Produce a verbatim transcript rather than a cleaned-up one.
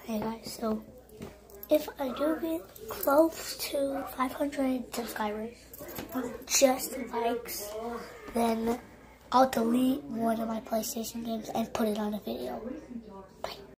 Hey guys, so if I do get close to five hundred subscribers, just likes, then I'll delete one of my PlayStation games and put it on a video. Bye.